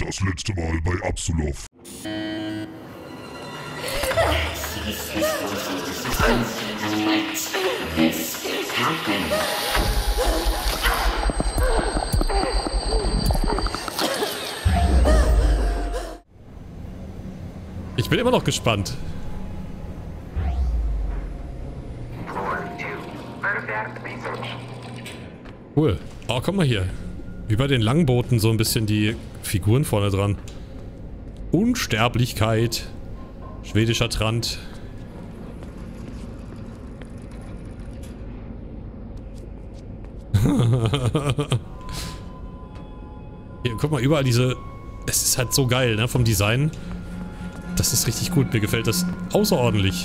das letzte Mal bei Absolov. Ich bin immer noch gespannt. Cool. Oh, guck mal hier. Wie bei den Langbooten so ein bisschen die Figuren vorne dran. Unsterblichkeit. Schwedischer Trant. Hier, guck mal, überall diese... Es ist halt so geil, ne, vom Design. Das ist richtig gut. Mir gefällt das außerordentlich.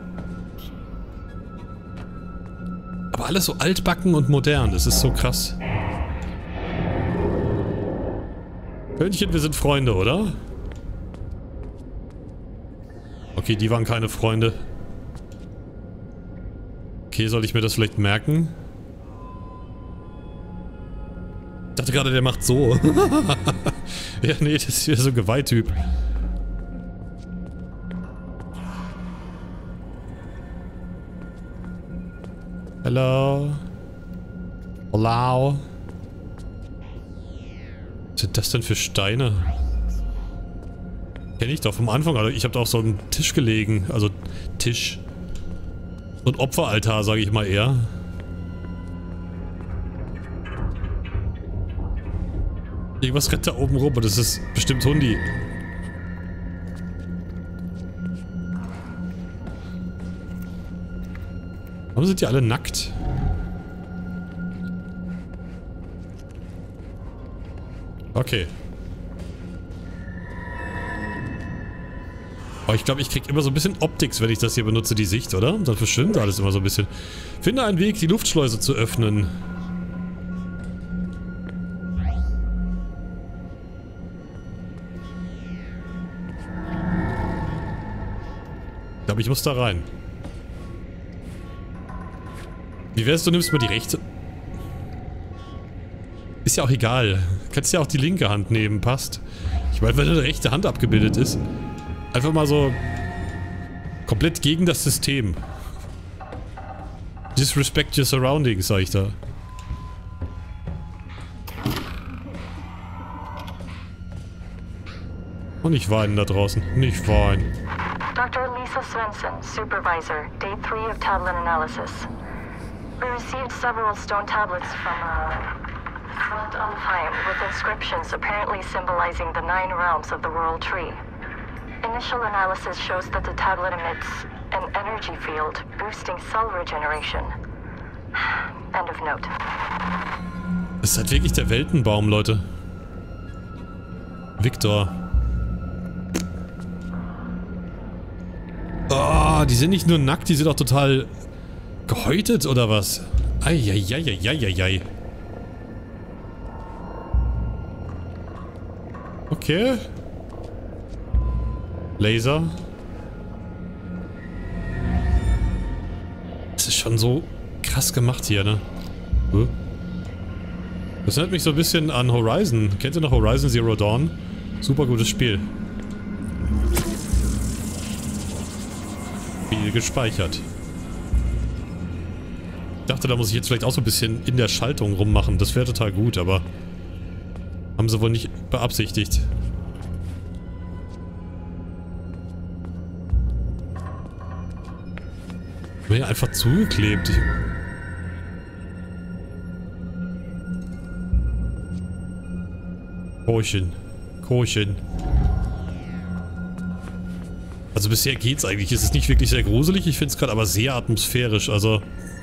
Aber alles so altbacken und modern. Das ist so krass. Hörnchen, wir sind Freunde, oder? Okay, die waren keine Freunde. Okay, soll ich mir das vielleicht merken? Ich dachte gerade, der macht so. Ja, nee, das ist wieder so ein Geweihtyp. Hello. Hello. Was sind das denn für Steine? Kenn ich doch vom Anfang. Also ich habe da auf so einem Tisch gelegen. Also Tisch. So ein Opferaltar, sage ich mal eher. Irgendwas rennt da oben rum und das ist bestimmt Hundi. Warum sind die alle nackt? Okay. Aber ich glaube, ich krieg immer so ein bisschen Optics, wenn ich das hier benutze, die Sicht, oder? Dann verschwindet alles immer so ein bisschen. Finde einen Weg, die Luftschleuse zu öffnen. Ich glaube, ich muss da rein. Wie wär's, du nimmst mal die rechte... Ist ja auch egal. Kannst ja auch die linke Hand nehmen, passt. Ich meine, wenn eine rechte Hand abgebildet ist. Einfach mal so... komplett gegen das System. Disrespect your surroundings, sag ich da. Und nicht weinen da draußen. Nicht weinen. Dr. Lisa Svensson, Supervisor, Day 3 of tablet analysis. We received several stone tablets from Front Alfheim with inscriptions apparently symbolizing the 9 realms of the Royal Tree. Initial analysis shows that the tablet emits an energy field, boosting cell regeneration. End of note. Das ist halt wirklich der Weltenbaum, Leute. Victor. Oh, die sind nicht nur nackt, die sind auch total gehäutet, oder was? Eieieiei. Okay. Laser. Das ist schon so krass gemacht hier, ne? Das erinnert mich so ein bisschen an Horizon. Kennt ihr noch Horizon Zero Dawn? Super gutes Spiel. Viel gespeichert. Ich dachte, da muss ich jetzt vielleicht auch so ein bisschen in der Schaltung rummachen. Das wäre total gut, aber haben sie wohl nicht beabsichtigt. Mir ja einfach zugeklebt. Kochen. Also bisher geht's eigentlich. Es ist nicht wirklich sehr gruselig. Ich finde es gerade aber sehr atmosphärisch. Also...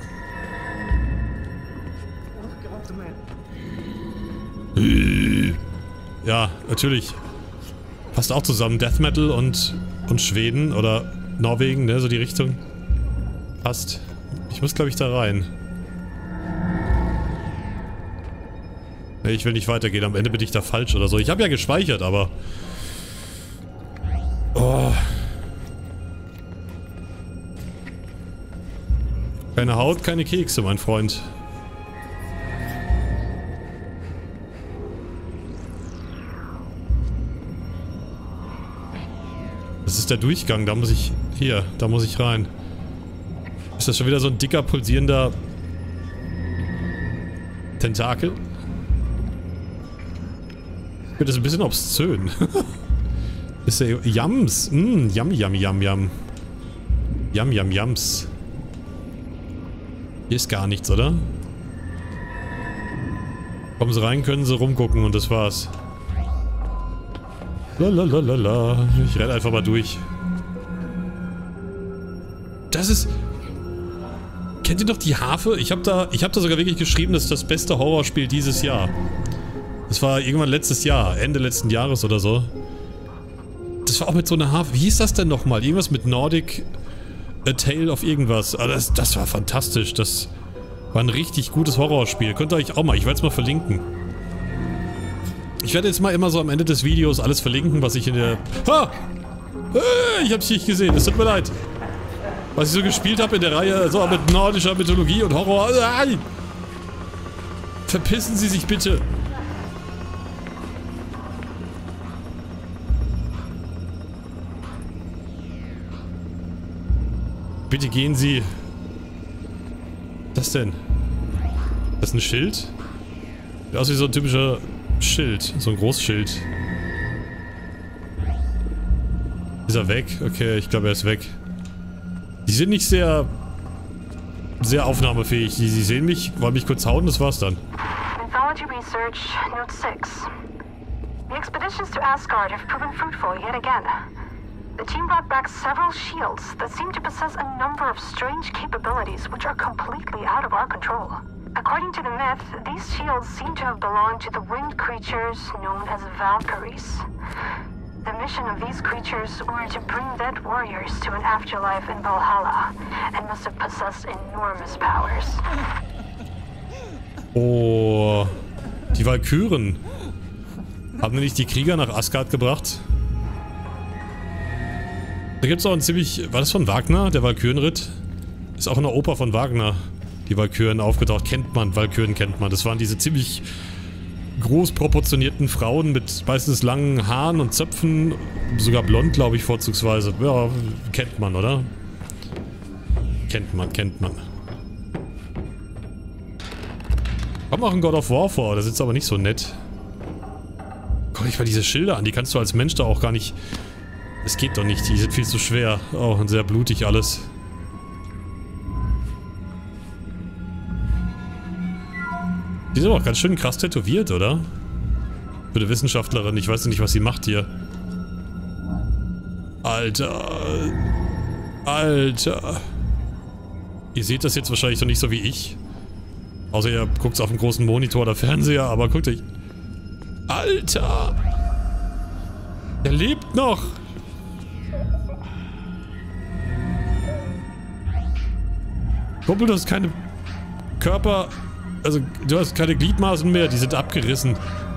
Ja, natürlich. Passt auch zusammen. Death Metal und Schweden oder Norwegen, ne? So die Richtung. Passt. Ich muss, glaube ich, da rein. Nee, ich will nicht weitergehen. Am Ende bin ich da falsch oder so. Ich habe ja gespeichert, aber... Oh. Keine Haut, keine Kekse, mein Freund. Das ist der Durchgang, da muss ich... Hier, da muss ich rein. Ist das schon wieder so ein dicker, pulsierender... Tentakel? Das ist ein bisschen obszön. Ist der... Yums! Yum, yum, yum, yum. Yum, yum, yums. Hier ist gar nichts, oder? Kommen sie rein, können sie rumgucken und das war's. Lalalala. Ich renne einfach mal durch. Das ist... Kennt ihr noch die Harfe? Ich hab da sogar wirklich geschrieben, das ist das beste Horrorspiel dieses Jahr. Das war irgendwann letztes Jahr, Ende letzten Jahres oder so. Das war auch mit so einer Harfe. Wie hieß das denn nochmal? Irgendwas mit Nordic... A Tale of irgendwas. Aber das war fantastisch. Das war ein richtig gutes Horrorspiel. Könnt ihr euch auch mal... Ich werde es mal verlinken. Ich werde jetzt mal immer so am Ende des Videos alles verlinken, was ich in der... Ha! Ich hab's nicht gesehen. Es tut mir leid. Was ich so gespielt habe in der Reihe, so mit nordischer Mythologie und Horror. Verpissen Sie sich bitte. Bitte gehen Sie. Was ist das denn? Das ist ein Schild? Sieht aus wie so ein typischer Schild. So ein Großschild. Ist er weg? Okay, ich glaube, er ist weg. Die sind nicht sehr aufnahmefähig. Sie sehen mich, wollen mich kurz hauen, das war's dann. Mythology Research, Note 6. The expeditions to Asgard have proven fruitful yet again. The team brought back several shields that seem to possess a number of strange capabilities which are completely out of our control. According to the myth, these shields seem to have belonged to the winged creatures known as Valkyries. The mission of these creatures were to bring dead warriors to an afterlife in Valhalla and must have possessed enormous powers. Oh, die Walküren. Haben wir nicht die Krieger nach Asgard gebracht? Da gibt es auch ein ziemlich... War das von Wagner, der Walkürenritt? Ist auch in der Oper von Wagner, die Walküren aufgetaucht. Kennt man, Walküren kennt man. Das waren diese ziemlich groß proportionierten Frauen mit meistens langen Haaren und Zöpfen. Sogar blond, glaube ich, vorzugsweise. Ja, kennt man, oder? Kennt man, kennt man. Kommt auch in God of War vor, das ist aber nicht so nett. Guck ich mal diese Schilder an, die kannst du als Mensch da auch gar nicht... Es geht doch nicht, die sind viel zu schwer. Oh, und sehr blutig alles. Die sind aber auch ganz schön krass tätowiert, oder? Für eine Wissenschaftlerin, ich weiß nicht, was sie macht hier. Alter. Alter. Ihr seht das jetzt wahrscheinlich noch nicht so wie ich. Außer ihr guckt auf dem großen Monitor oder Fernseher, aber guckt euch... Alter! Er lebt noch! Kumpel, du hast keine Körper... Also, du hast keine Gliedmaßen mehr, die sind abgerissen.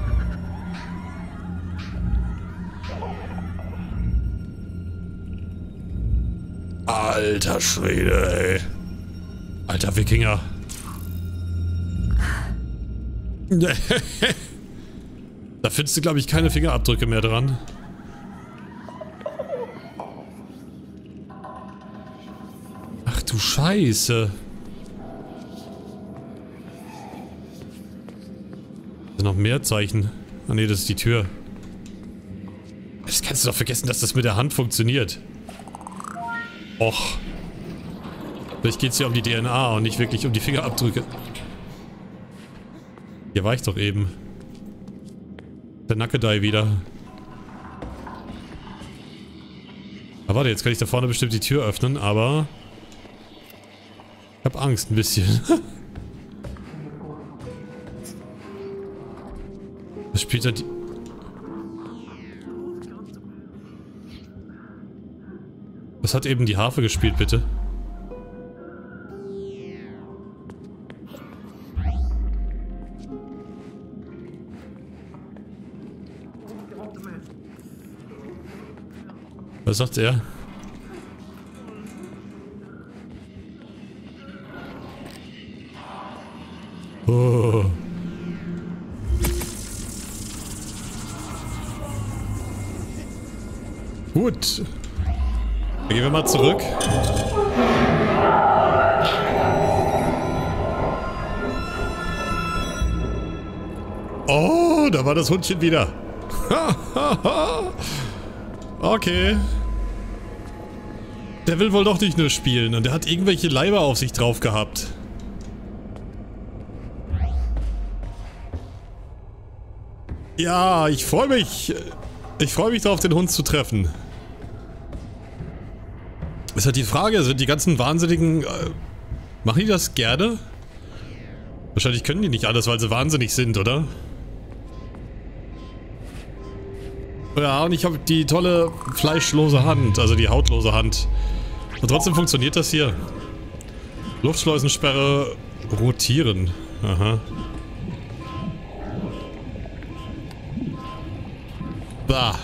Alter Schwede, ey. Alter Wikinger. Da findest du, glaube ich, keine Fingerabdrücke mehr dran. Ach du Scheiße. Da sind noch mehr Zeichen. Ah ne, das ist die Tür. Das kannst du doch vergessen, dass das mit der Hand funktioniert. Och. Vielleicht geht es ja um die DNA und nicht wirklich um die Fingerabdrücke. Hier war ich doch eben. Der Nackedei wieder. Aber warte, jetzt kann ich da vorne bestimmt die Tür öffnen, aber... Ich hab Angst ein bisschen. Was spielt da die... Was hat eben die Harfe gespielt, bitte? Was sagt er? Oh. Gut. Dann gehen wir mal zurück. Oh, da war das Hundchen wieder. Okay. Der will wohl doch nicht nur spielen und der hat irgendwelche Leiber auf sich drauf gehabt. Ja, ich freue mich. Ich freue mich darauf, den Hund zu treffen. Ist halt die Frage, sind die ganzen Wahnsinnigen... machen die das gerne? Wahrscheinlich können die nicht alles, weil sie wahnsinnig sind, oder? Ja, und ich habe die tolle fleischlose Hand, also die hautlose Hand. Und trotzdem funktioniert das hier. Luftschleusensperre rotieren. Aha. Bah.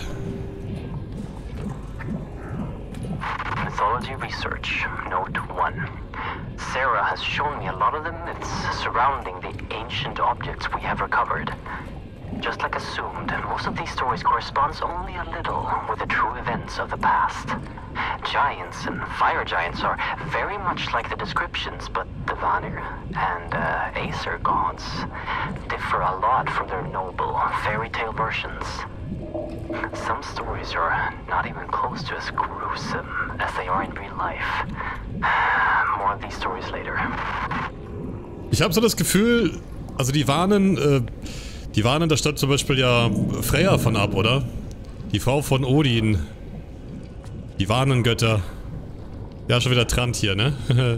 Mythology Research, Note 1. Sarah has shown me a lot of the myths surrounding the ancient objects we have recovered. Just like assumed, most of these stories corresponds only a little with the true events of the past. Giants and fire giants are very much like the descriptions, but the Vanir and Aesir gods differ a lot from their noble fairy tale versions. Some stories are not even close to as gruesome as they are in real life. More of these stories later. Ich habe so das Gefühl, also die warnen, da stand zum Beispiel ja Freya von ab, oder? Die Frau von Odin. Die Warnengötter. Ja, schon wieder Trant hier, ne?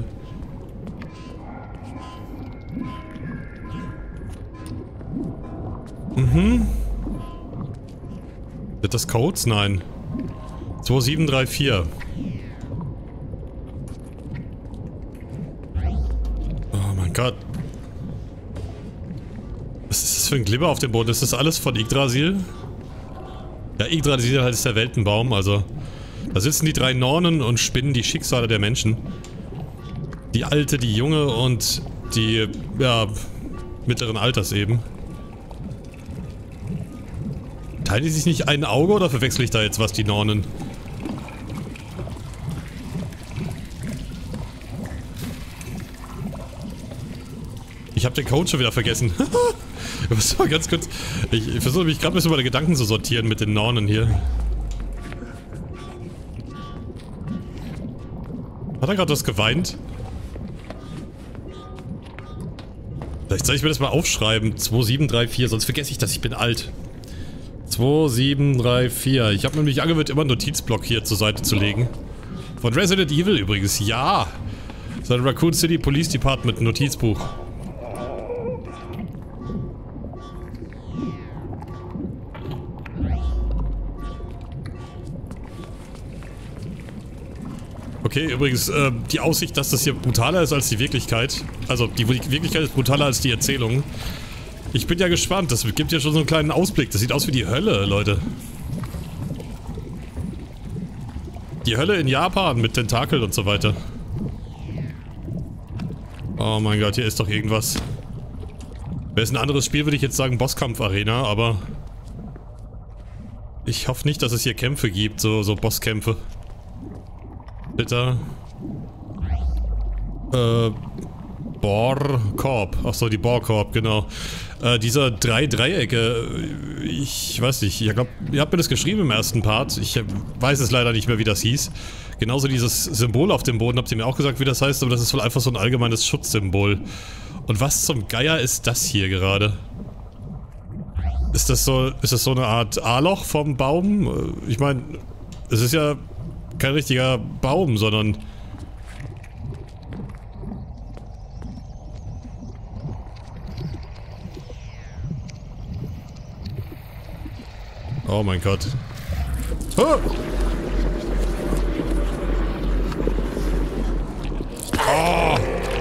Mhm. Sind das Codes? Nein. 2734. Oh mein Gott. Was ist das für ein Glibber auf dem Boden? Ist das alles von Yggdrasil? Ja, Yggdrasil halt ist der Weltenbaum, also... Da sitzen die drei Nornen und spinnen die Schicksale der Menschen. Die Alte, die Junge und die, ja, mittleren Alters eben. Teilen die sich nicht ein Auge oder verwechsel ich da jetzt was, die Nornen? Ich habe den Code schon wieder vergessen. Ich muss mal ganz kurz... Ich versuche mich gerade ein bisschen meine Gedanken zu sortieren mit den Nornen hier. Hat er gerade was geweint? Vielleicht soll ich mir das mal aufschreiben. 2734, sonst vergesse ich das. Ich bin alt. 2734. Ich habe nämlich angewöhnt, immer einen Notizblock hier zur Seite zu legen. Von Resident Evil übrigens. Ja! Sein Raccoon City Police Department Notizbuch. Okay, übrigens, die Aussicht, dass das hier brutaler ist als die Wirklichkeit. Also, die Wirklichkeit ist brutaler als die Erzählung. Ich bin ja gespannt. Das gibt ja schon so einen kleinen Ausblick. Das sieht aus wie die Hölle, Leute. Die Hölle in Japan mit Tentakeln und so weiter. Oh mein Gott, hier ist doch irgendwas. Wäre es ein anderes Spiel, würde ich jetzt sagen Bosskampf-Arena, aber... Ich hoffe nicht, dass es hier Kämpfe gibt, so Bosskämpfe. Bitte. Bohrkorb. Achso, die Bohrkorb, genau. Dieser drei Dreiecke, ich weiß nicht, ich glaube, ihr habt mir das geschrieben im ersten Part. Ich weiß es leider nicht mehr, wie das hieß. Genauso dieses Symbol auf dem Boden, habt ihr mir auch gesagt, wie das heißt, aber das ist wohl einfach so ein allgemeines Schutzsymbol. Und was zum Geier ist das hier gerade? Ist das so eine Art A-Loch vom Baum? Ich meine, es ist ja kein richtiger Baum, sondern... Oh mein Gott. Oh! Oh!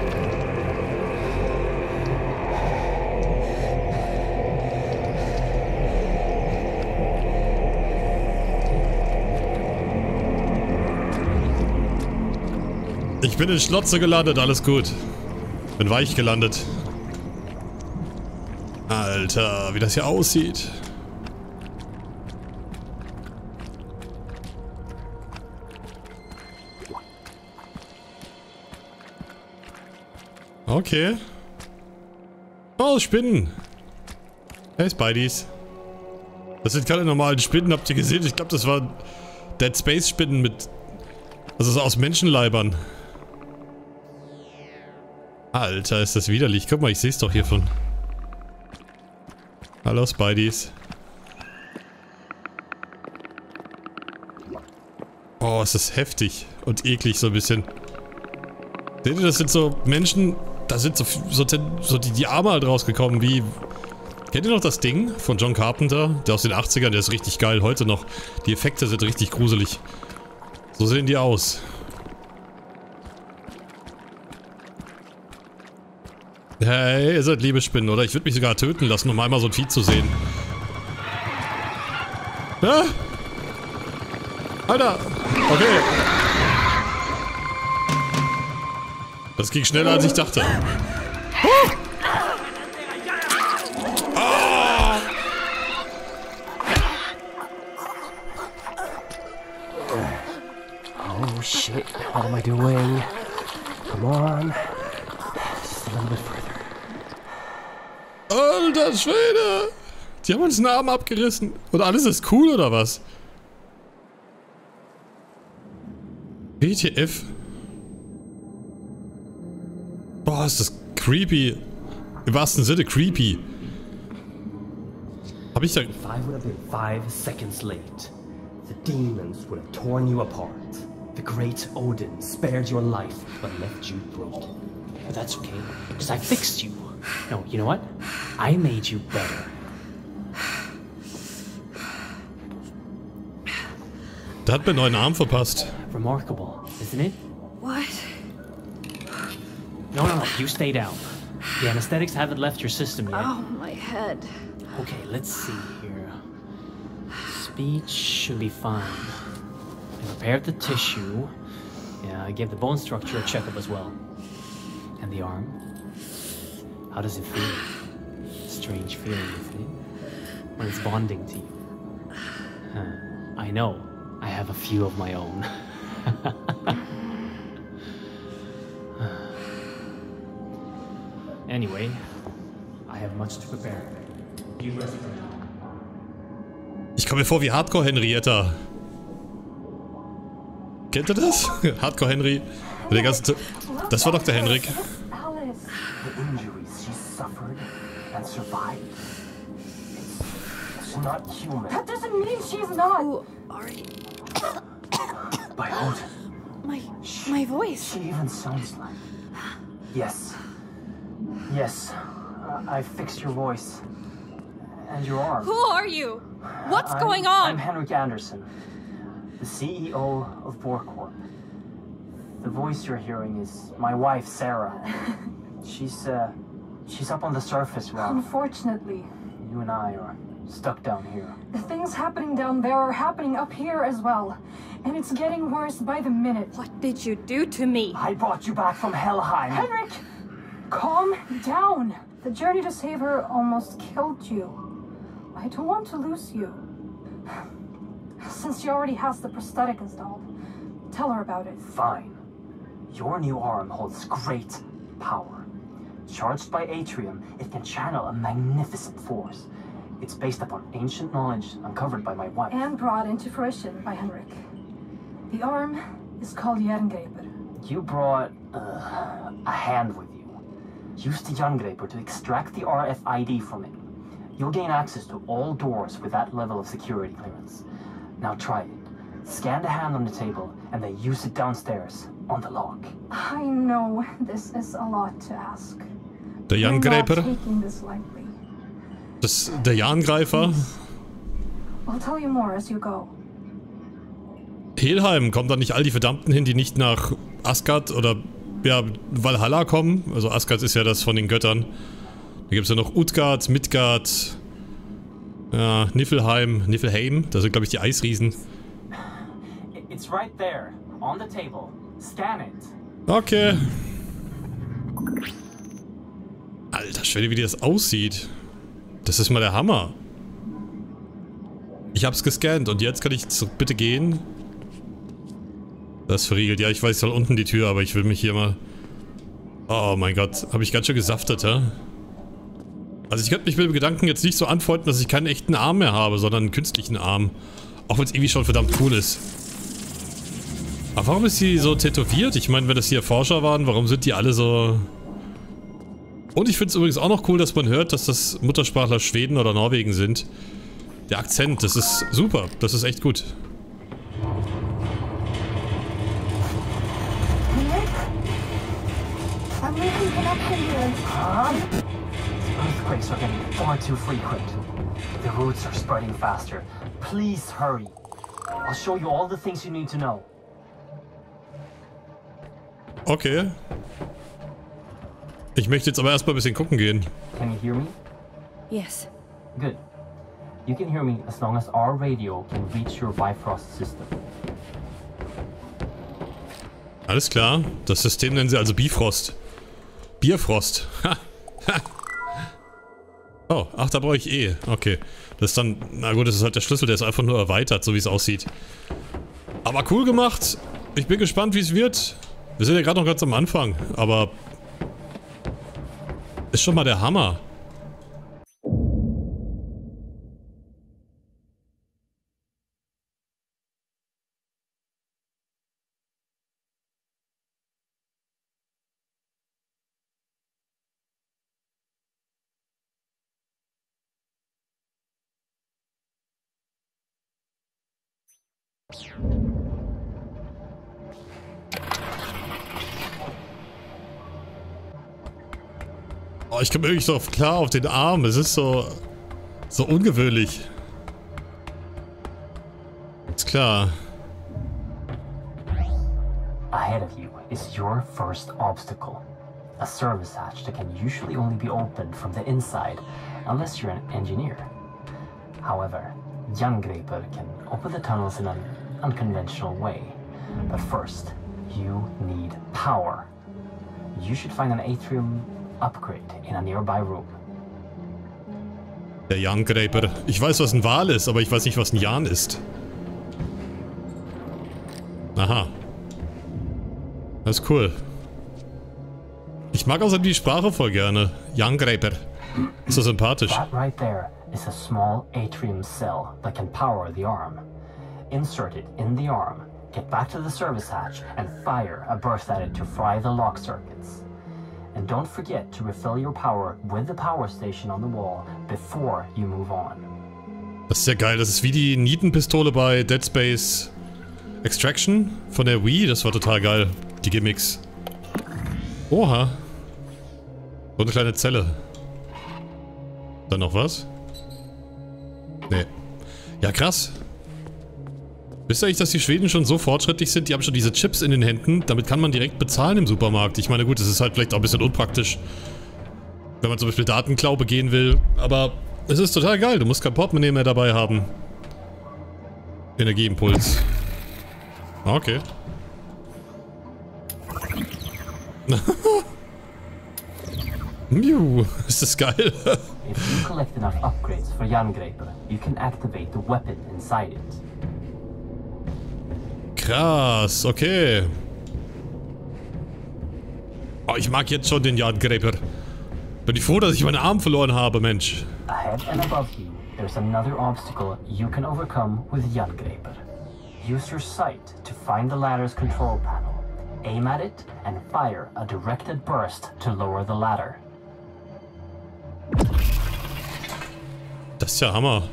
Ich bin in Schlotze gelandet, alles gut. Bin weich gelandet. Alter, wie das hier aussieht. Okay. Oh, Spinnen. Hey, Spideys. Das sind keine normalen Spinnen, habt ihr gesehen? Ich glaube, das waren Dead Space Spinnen mit... Also so aus Menschenleibern. Alter, ist das widerlich. Guck mal, ich sehe es doch hiervon. Hallo, Spideys. Oh, ist das heftig und eklig so ein bisschen. Seht ihr, das sind so Menschen, da sind so die Arme halt rausgekommen, wie... Kennt ihr noch das Ding von John Carpenter? Der aus den 80ern, der ist richtig geil, heute noch. Die Effekte sind richtig gruselig. So sehen die aus. Hey, ihr seid liebe Spinnen, oder? Ich würde mich sogar töten lassen, um einmal so ein Vieh zu sehen. Ah! Alter! Okay. Das ging schneller, als ich dachte. Ah! Oh shit, what am I doing? Come on. Just a little bit further. Alter Schwede! Die haben uns einen Arm abgerissen. Und alles ist cool, oder was? WTF? Boah, ist das creepy. Im wahrsten Sinne creepy. Hab ich da... If I would have been 5 seconds late, the demons would have torn you apart. The great Odin spared your life, but left you broken. But that's okay, because I fixed you. No, you know what? I made you better. Der hat mir einen neuen Arm verpasst. Remarkable, isn't it? What? No, you stay down. The anesthetics haven't left your system yet. Oh, my head. Okay, let's see here. Speech should be fine. I repaired the tissue. Yeah, I gave the bone structure a checkup as well. And the arm? How does it feel? Strange feeling, isn't it? When it's bonding to you. I know. I have a few of my own. Anyway, I have much to prepare. You rest for now. Ich komme mir vor wie Hardcore Henrietta. Kennt ihr das? Hardcore Henry. Mit der ganzen das war doch der Henrik. Alice. The injuries she suffered and survived. It's not human. That doesn't mean she's not. Who are you? By Odin. My voice. She even sounds like... Yes. Yes. I fixed your voice. And your arm. Who are you? What's going on? I'm Henrik Anderson, the CEO of Borcorp. The voice you're hearing is my wife, Sarah. She's up on the surface, Rob. Unfortunately, You and I are stuck down here. the things happening down there are happening up here as well. And it's getting worse by the minute. What did you do to me? I brought you back from Helheim. Henrik! Calm down. The journey to save her almost killed you. I don't want to lose you. Since she already has the prosthetic installed, tell her about it. Fine. Your new arm holds great power. Charged by Atrium, it can channel a magnificent force. It's based upon ancient knowledge uncovered by my wife. And brought into fruition by Henrik. The arm is called Jerngreper. You brought a hand with you. Use the Jerngreper to extract the RFID from it. You'll gain access to all doors with that level of security clearance. Now try it. Scan the hand on the table and then use it downstairs on the lock. I know this is a lot to ask. Der You're not Jerngreper. taking this lightly. Der Jerngreifer. I'll tell you more as you go. Helheim, kommen da nicht all die Verdammten hin, die nicht nach Asgard oder ja, Valhalla kommen? Also Asgard ist ja das von den Göttern. Da gibt es ja noch Utgard, Midgard, ja, Niflheim, das sind glaube ich die Eisriesen. It's right there, on the table. Scan it. Okay. Alter Schwede, wie das aussieht. Das ist mal der Hammer. Ich hab's gescannt und jetzt kann ich bitte gehen. Das ist verriegelt. Ja, ich weiß, ich soll unten die Tür, aber ich will mich hier mal... Oh mein Gott, habe ich ganz schön gesaftet, ja? Also ich könnte mich mit dem Gedanken jetzt nicht so anfreunden, dass ich keinen echten Arm mehr habe, sondern einen künstlichen Arm. Auch wenn es irgendwie schon verdammt cool ist. Aber warum ist sie so tätowiert? Ich meine, wenn das hier Forscher waren, warum sind die alle so... Und ich finde es übrigens auch noch cool, dass man hört, dass das Muttersprachler Schweden oder Norwegen sind. Der Akzent, das ist super. Das ist echt gut. I'm losing connection here. Earthquakes are getting far too frequent. The roots are spreading faster. Please hurry. I'll show you all the things you need to know. Okay. Ich möchte jetzt aber erstmal ein bisschen gucken gehen. Can you hear me? Yes. Good. You can hear me as long as our radio can reach your Bifrost system. Alles klar. Das System nennen sie also Bifrost. Bierfrost. Ha. Ha. Oh, ach, da brauche ich eh. Okay. Das ist dann... Na gut, das ist halt der Schlüssel, der ist einfach nur erweitert, so wie es aussieht. Aber cool gemacht. Ich bin gespannt, wie es wird. Wir sind ja gerade noch ganz am Anfang, aber... Ist schon mal der Hammer. Oh, ich komme irgendwie so klar auf den Arm. Es ist so ungewöhnlich. Ist klar. Ahead of you is your first obstacle. A service hatch that can usually only be opened from the inside, unless you're an engineer. However, Jerngripr can open the tunnels in an unconventional way. But first, you need power. You should find an atrium upgrade in a nearby room. Der Jerngripr. Ich weiß, was ein Wal ist, aber ich weiß nicht, was ein Jan ist. Aha. Das ist cool. Ich mag außerdem die Sprache voll gerne. Jerngripr. Ist so sympathisch. That right there is a small atrium cell that can power the arm. Insert it in the arm, get back to the service hatch, and fire a burst at it to fry the lock circuits. And don't forget to refill your power with the power station on the wall before you move on. Das ist ja geil. Das ist wie die Nietenpistole bei Dead Space Extraction von der Wii. Das war total geil. Die Gimmicks. Oha. So eine kleine Zelle. Dann noch was? Nee. Ja, krass. Wisst ihr eigentlich, dass die Schweden schon so fortschrittlich sind? Die haben schon diese Chips in den Händen. Damit kann man direkt bezahlen im Supermarkt. Ich meine, gut, das ist halt vielleicht auch ein bisschen unpraktisch, wenn man zum Beispiel Datenklau begehen will. Aber es ist total geil. Du musst kein Portemonnaie mehr dabei haben. Energieimpuls. Okay. Miu, ist das geil. If you collect enough upgrades for Jerngripr, you can activate the weapon inside it. Krass, okay. Oh, ich mag jetzt schon den Jerngripr. Bin ich froh, dass ich meinen Arm verloren habe, Mensch. Ahead and above you, there's another obstacle you can overcome with Jerngripr. Use your sight to find the ladder's control panel. Aim at it and fire a directed burst to lower the ladder. Das ist ja Hammer.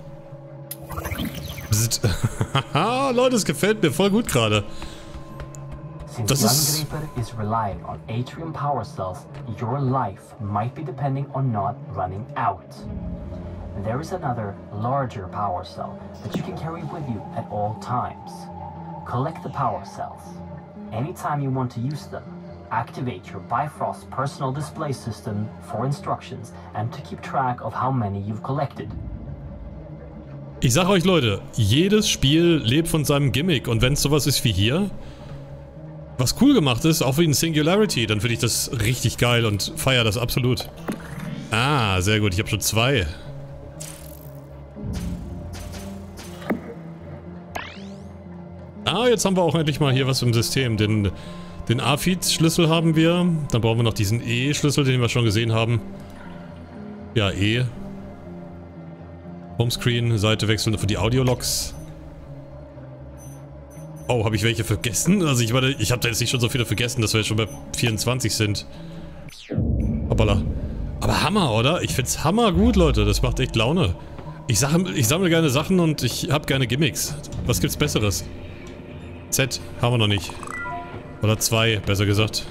Haha, Leute, es gefällt mir voll gut gerade. Das ist... Jerngripr is relying on atrium power cells, your life might be depending on not running out. There is another, larger power cell that you can carry with you at all times. Collect the power cells. Anytime you want to use them, activate your Bifrost personal display system for instructions and to keep track of how many you've collected. Ich sag euch, Leute, jedes Spiel lebt von seinem Gimmick und wenn es sowas ist wie hier, was cool gemacht ist, auch wie ein Singularity, dann finde ich das richtig geil und feiere das absolut. Ah, sehr gut, ich habe schon 2. Ah, jetzt haben wir auch endlich mal hier was im System, den Den A-Feed-Schlüssel haben wir. Dann brauchen wir noch diesen E-Schlüssel, den wir schon gesehen haben. Ja, E. Homescreen, Seite wechseln für die Audiologs. Oh, habe ich welche vergessen? Also ich habe da jetzt nicht schon so viele vergessen, dass wir jetzt schon bei 24 sind. Hoppala. Aber Hammer, oder? Ich find's Hammer gut, Leute. Das macht echt Laune. Ich sammle gerne Sachen und ich habe gerne Gimmicks. Was gibt's Besseres? Z haben wir noch nicht. Oder 2, besser gesagt.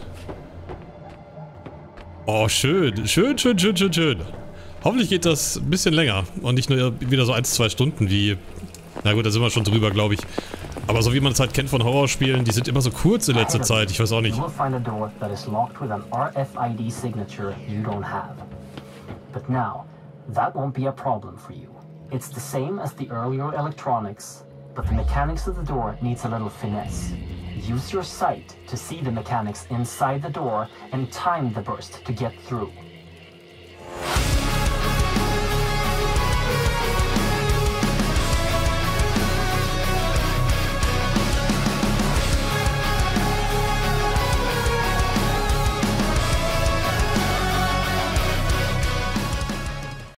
Oh, schön. Schön. Hoffentlich geht das ein bisschen länger. Und nicht nur wieder so 1-2 Stunden wie... Na gut, da sind wir schon drüber, glaube ich. Aber so wie man es halt kennt von Horrorspielen, die sind immer so kurz in letzter Zeit. Ich weiß auch nicht. You will find a door that is locked with an RFID signature you don't have. But now, that won't be a problem for you. It's the same as the earlier electronics, but the mechanics of the door needs a little finesse. Use your sight to see the mechanics inside the door and time the burst to get through.